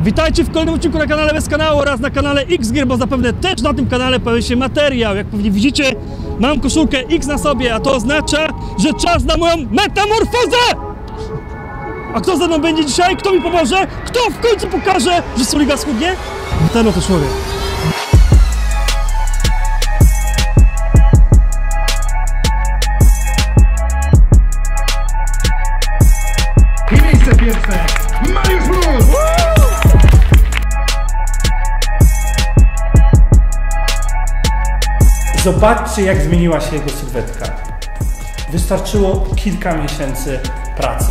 Witajcie w kolejnym odcinku na kanale Bez Kanału oraz na kanale X-Gear, bo zapewne też na tym kanale pojawi się materiał. Jak pewnie widzicie, mam koszulkę X na sobie, a to oznacza, że czas na moją metamorfozę! A kto ze mną będzie dzisiaj? Kto mi pomoże? Kto w końcu pokaże, że Soliga schudnie? Ten oto człowiek. I miejsce pierwsze, Mariusz Mróz! Zobaczcie, jak zmieniła się jego sylwetka. Wystarczyło kilka miesięcy pracy.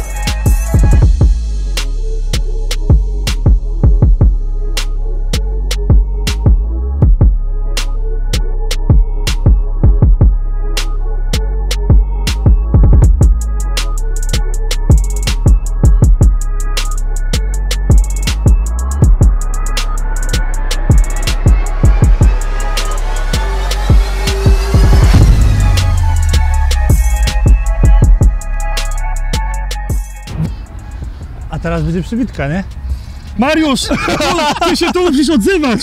A teraz będzie przybitka, nie? Mariusz! Ty się tu musisz odzywać!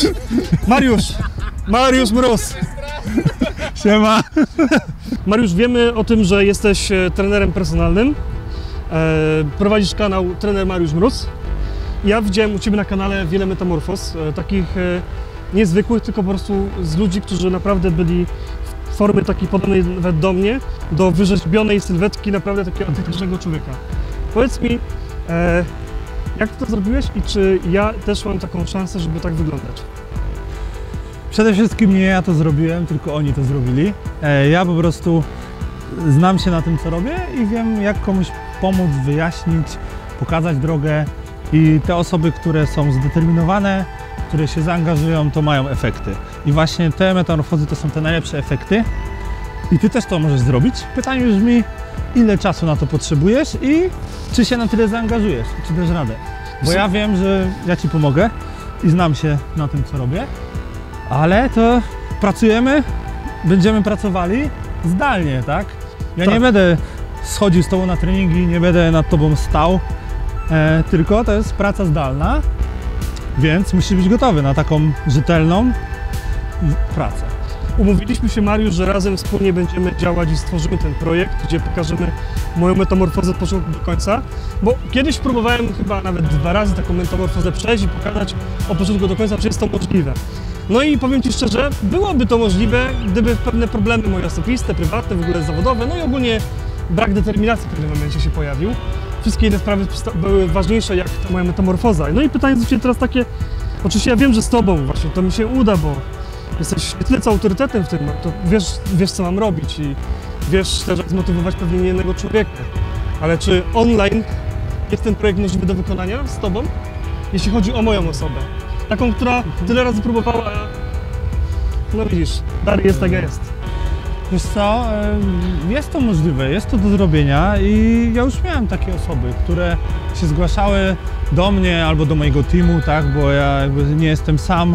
Mariusz Mróz! Siema! Mariusz, wiemy o tym, że jesteś trenerem personalnym. Prowadzisz kanał Trener Mariusz Mróz. Ja widziałem u Ciebie na kanale wiele metamorfoz, takich niezwykłych, tylko po prostu z ludzi, którzy naprawdę byli w formie takiej podobnej nawet do mnie, do wyrzeźbionej sylwetki naprawdę takiego autentycznego człowieka. Powiedz mi, jak to zrobiłeś i czy ja też mam taką szansę, żeby tak wyglądać? Przede wszystkim nie ja to zrobiłem, tylko oni to zrobili. Ja po prostu znam się na tym, co robię i wiem, jak komuś pomóc, wyjaśnić, pokazać drogę. I te osoby, które są zdeterminowane, które się zaangażują, to mają efekty. I właśnie te metamorfozy to są te najlepsze efekty. I Ty też to możesz zrobić. Pytanie brzmi, ile czasu na to potrzebujesz i czy się na tyle zaangażujesz, czy dasz radę. Bo ja wiem, że ja Ci pomogę i znam się na tym, co robię, ale to pracujemy, będziemy pracowali zdalnie, tak? Ja nie będę schodził z Tobą na treningi, nie będę nad Tobą stał, tylko to jest praca zdalna, więc musisz być gotowy na taką rzetelną pracę. Umówiliśmy się, Mariusz, że razem wspólnie będziemy działać i stworzymy ten projekt, gdzie pokażemy moją metamorfozę od początku do końca, bo kiedyś próbowałem chyba nawet 2 razy taką metamorfozę przejść i pokazać od początku do końca, czy jest to możliwe. No i powiem Ci szczerze, byłoby to możliwe, gdyby pewne problemy moje osobiste, prywatne, w ogóle zawodowe, no i ogólnie brak determinacji w pewnym momencie się pojawił. Wszystkie inne sprawy były ważniejsze jak ta moja metamorfoza. No i pytanie jest teraz takie, oczywiście ja wiem, że z Tobą właśnie to mi się uda, bo jesteś tyle co autorytetem w tym, to wiesz co mam robić i wiesz też jak zmotywować pewnie nie jednego człowieka. Ale czy online jest ten projekt możliwy do wykonania z Tobą? Jeśli chodzi o moją osobę. Taką, która tyle razy próbowała, no widzisz, dalej jest tak jak jest. Wiesz co, jest to możliwe, jest to do zrobienia i ja już miałem takie osoby, które się zgłaszały do mnie albo do mojego teamu, tak, bo ja jakby nie jestem sam.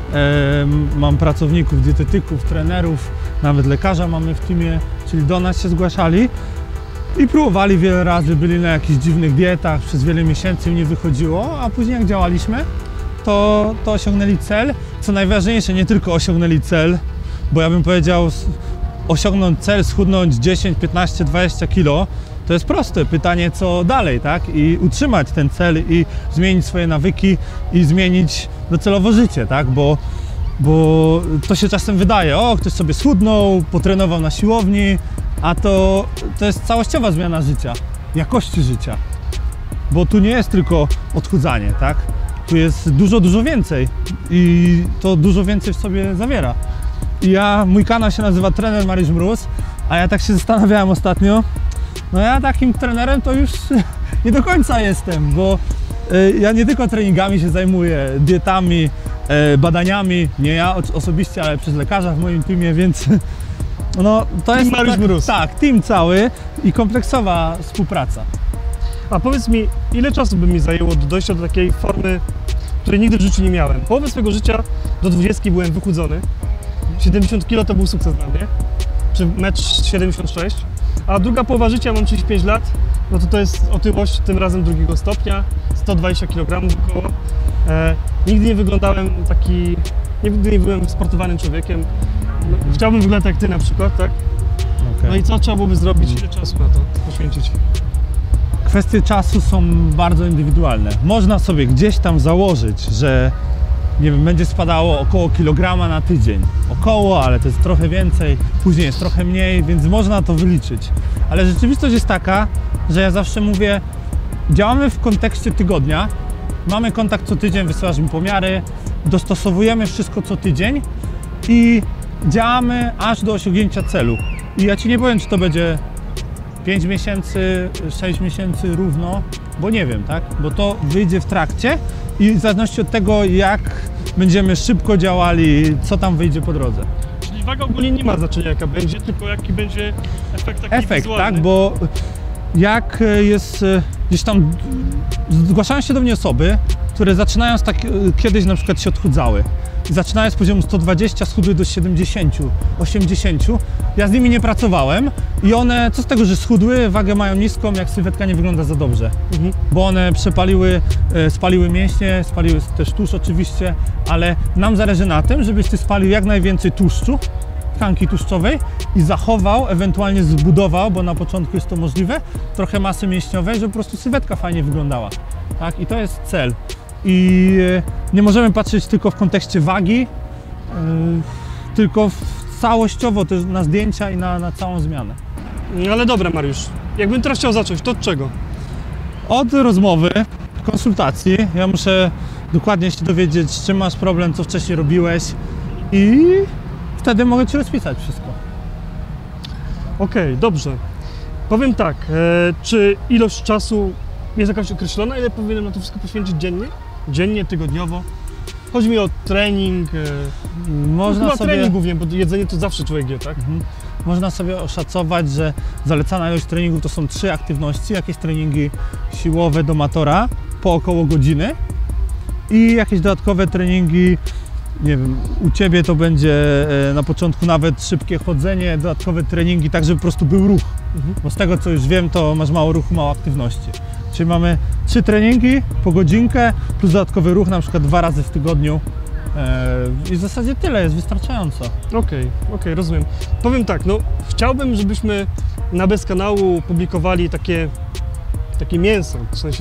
Mam pracowników, dietetyków, trenerów, nawet lekarza mamy w teamie, czyli do nas się zgłaszali i próbowali wiele razy, byli na jakichś dziwnych dietach, przez wiele miesięcy im nie wychodziło, a później jak działaliśmy, to osiągnęli cel. Co najważniejsze, nie tylko osiągnęli cel, bo ja bym powiedział, osiągnąć cel, schudnąć 10, 15, 20 kilo, to jest proste. Pytanie, co dalej, tak? I utrzymać ten cel i zmienić swoje nawyki i zmienić docelowo życie, tak? Bo to się czasem wydaje, o, ktoś sobie schudnął, potrenował na siłowni, a to jest całościowa zmiana życia, jakości życia. Bo tu nie jest tylko odchudzanie, tak? Tu jest dużo więcej i to dużo więcej w sobie zawiera. I mój kanał się nazywa Trener Mariusz Mróz, a ja tak się zastanawiałem ostatnio, no ja takim trenerem to już nie do końca jestem, bo ja nie tylko treningami się zajmuję, dietami, badaniami, nie ja osobiście, ale przez lekarza w moim teamie, więc no to jest Mariusz Mróz. Tak, team cały i kompleksowa współpraca. A powiedz mi, ile czasu by mi zajęło do dojścia do takiej formy, której nigdy w życiu nie miałem? Połowę swojego życia do 20 byłem wychudzony, 70 kg to był sukces dla mnie, czy 1,76 m, a druga połowa życia, mam 35 lat, no to jest otyłość tym razem drugiego stopnia, 120 kg około. Nigdy nie wyglądałem taki, nigdy nie byłem sportowanym człowiekiem. No, chciałbym wyglądać jak ty na przykład, tak? Okay. No i co trzeba byłoby zrobić? Ile czasu na to poświęcić? Kwestie czasu są bardzo indywidualne. Można sobie gdzieś tam założyć, że nie wiem, będzie spadało około kilograma na tydzień. Około, ale to jest trochę więcej, później jest trochę mniej, więc można to wyliczyć. Ale rzeczywistość jest taka, że ja zawsze mówię, działamy w kontekście tygodnia, mamy kontakt co tydzień, wysyłasz mi pomiary, dostosowujemy wszystko co tydzień i działamy aż do osiągnięcia celu. I ja Ci nie powiem, czy to będzie 5 miesięcy, 6 miesięcy równo, bo nie wiem, tak? Bo to wyjdzie w trakcie i w zależności od tego, jak będziemy szybko działali, co tam wyjdzie po drodze. Czyli waga ogólnie nie ma znaczenia jaka będzie, tylko jaki będzie efekt taki wizualny. Tak, bo jak jest gdzieś tam, zgłaszają się do mnie osoby, które zaczynając tak, kiedyś na przykład się odchudzały. I zaczynając z poziomu 120, schudły do 70, 80. Ja z nimi nie pracowałem i one, co z tego, że schudły, wagę mają niską, jak sylwetka nie wygląda za dobrze. Bo one przepaliły, spaliły mięśnie, spaliły też tłuszcz oczywiście, ale nam zależy na tym, żebyś ty spalił jak najwięcej tłuszczu, tkanki tłuszczowej i zachował, ewentualnie zbudował, bo na początku jest to możliwe, trochę masy mięśniowej, żeby po prostu sylwetka fajnie wyglądała. Tak? I to jest cel. I nie możemy patrzeć tylko w kontekście wagi, tylko całościowo też na zdjęcia i na całą zmianę. No ale dobra, Mariusz, jakbym teraz chciał zacząć, to od czego? Od rozmowy, konsultacji. Ja muszę dokładnie się dowiedzieć, z czym masz problem, co wcześniej robiłeś i wtedy mogę Ci rozpisać wszystko. Okej, dobrze. Powiem tak, czy ilość czasu jest jakaś określona, ile powinienem na to wszystko poświęcić dziennie? Dziennie, tygodniowo? Chodzi mi o trening, Można sobie... trening głównie, bo jedzenie to zawsze człowiek je, tak? Można sobie oszacować, że zalecana ilość treningów to są 3 aktywności, jakieś treningi siłowe do amatora po około godziny i jakieś dodatkowe treningi, nie wiem, u Ciebie to będzie na początku nawet szybkie chodzenie, dodatkowe treningi, tak żeby po prostu był ruch, bo z tego co już wiem, to masz mało ruchu, mało aktywności. Czyli mamy 3 treningi po godzinkę plus dodatkowy ruch, na przykład 2 razy w tygodniu i w zasadzie tyle, jest wystarczająco. Okej, rozumiem. Powiem tak, no chciałbym, żebyśmy na Bez Kanału publikowali takie mięso, w sensie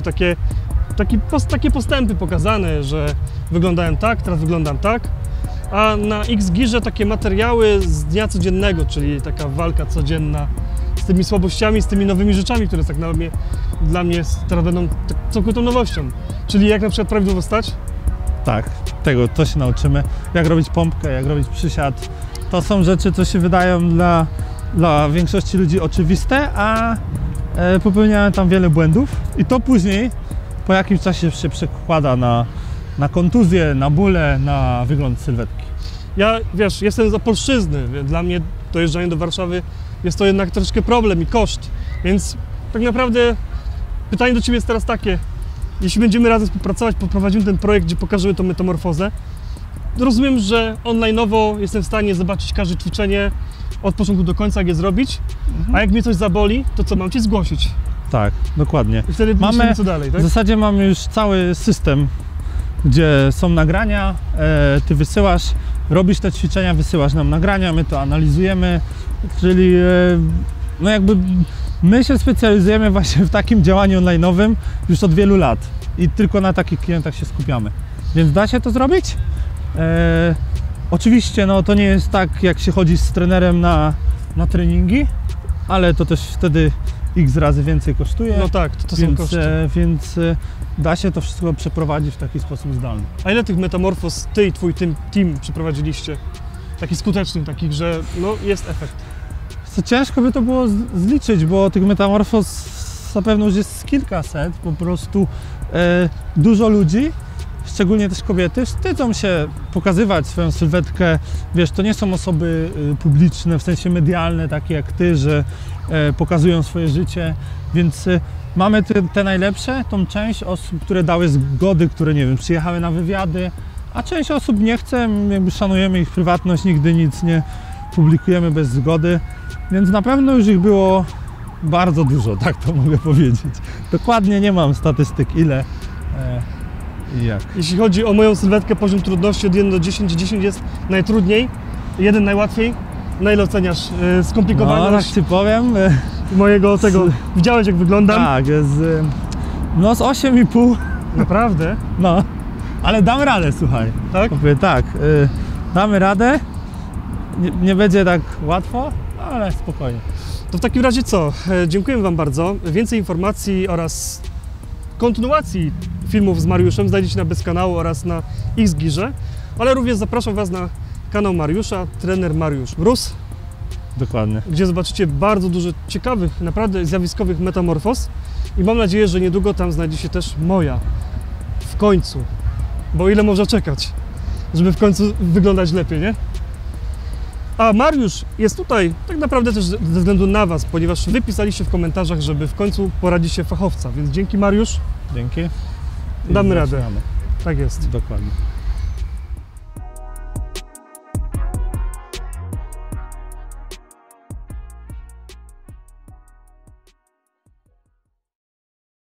takie postępy pokazane, że wyglądałem tak, teraz wyglądam tak, a na Xgirze takie materiały z dnia codziennego, czyli taka walka codzienna z tymi słabościami, z tymi nowymi rzeczami, które tak dla mnie teraz będą całkowitą nowością. Czyli jak na przykład prawidłowo stać? Tak, to się nauczymy. Jak robić pompkę, jak robić przysiad. To są rzeczy, co się wydają dla większości ludzi oczywiste, a popełniałem tam wiele błędów i to później po jakimś czasie się przekłada na kontuzję, na bóle, na wygląd sylwetki. Ja, wiesz, jestem z Opolszczyzny, więc dla mnie dojeżdżanie do Warszawy jest to jednak troszeczkę problem i koszt, więc tak naprawdę pytanie do Ciebie jest teraz takie, jeśli będziemy razem współpracować, poprowadzimy ten projekt, gdzie pokażemy tą metamorfozę, rozumiem, że online'owo jestem w stanie zobaczyć każde ćwiczenie od początku do końca, jak je zrobić, a jak mnie coś zaboli, to co, mam Ci zgłosić? Tak, dokładnie. I wtedy myślimy, co dalej, tak? W zasadzie mamy już cały system, gdzie są nagrania, Ty wysyłasz, robisz te ćwiczenia, wysyłasz nam nagrania, my to analizujemy, czyli no jakby my się specjalizujemy właśnie w takim działaniu online'owym już od wielu lat i tylko na takich klientach się skupiamy. Więc da się to zrobić. Oczywiście no, to nie jest tak, jak się chodzi z trenerem na treningi, ale to też wtedy x razy więcej kosztuje. No tak, to są koszty. Więc da się to wszystko przeprowadzić w taki sposób zdalny. A ile tych metamorfoz Ty i Twój team przeprowadziliście? Takich skutecznych, takich, że no, jest efekt. Co ciężko by to było zliczyć, bo tych metamorfoz zapewne już jest kilkaset. Po prostu dużo ludzi, szczególnie też kobiety, wstydzą się pokazywać swoją sylwetkę. Wiesz, to nie są osoby publiczne, w sensie medialne, takie jak Ty, że pokazują swoje życie, więc mamy te najlepsze, tą część osób, które dały zgody, które, nie wiem, przyjechały na wywiady, a część osób nie chce, jakby szanujemy ich prywatność, nigdy nic nie publikujemy bez zgody, więc na pewno już ich było bardzo dużo, tak to mogę powiedzieć. Dokładnie nie mam statystyk ile, I jak? Jeśli chodzi o moją sylwetkę, poziom trudności od 1 do 10, 10 jest najtrudniej, 1 najłatwiej. Na ile oceniasz No, tak skomplikowaność ci powiem. mojego tego? Widziałeś jak wyglądam? Tak, no z 8,5. Naprawdę? No, ale dam radę, słuchaj. Tak? Mówię tak, damy radę. Nie będzie tak łatwo, ale spokojnie. To w takim razie co? Dziękuję Wam bardzo. Więcej informacji oraz kontynuacji filmów z Mariuszem znajdziecie na Bezkanału oraz na Xgearze, ale również zapraszam Was na kanał Mariusza, trener Mariusz Mróz, Dokładnie. gdzie zobaczycie bardzo dużo ciekawych, naprawdę zjawiskowych metamorfoz i mam nadzieję, że niedługo tam znajdzie się też moja. W końcu. Bo ile można czekać, żeby w końcu wyglądać lepiej, nie? A Mariusz jest tutaj tak naprawdę też ze względu na Was, ponieważ Wy pisaliście w komentarzach, żeby w końcu poradzić się fachowca, więc dzięki Mariusz, Dzięki. damy radę. Zaczynamy. Tak jest. Dokładnie.